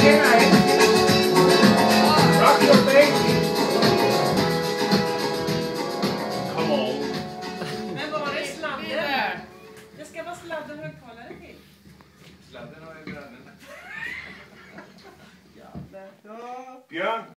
Rock your baby. Come on. Men var är sladden? Det ska vara sladden högtalare till. Sladden har jag grannen. Björn.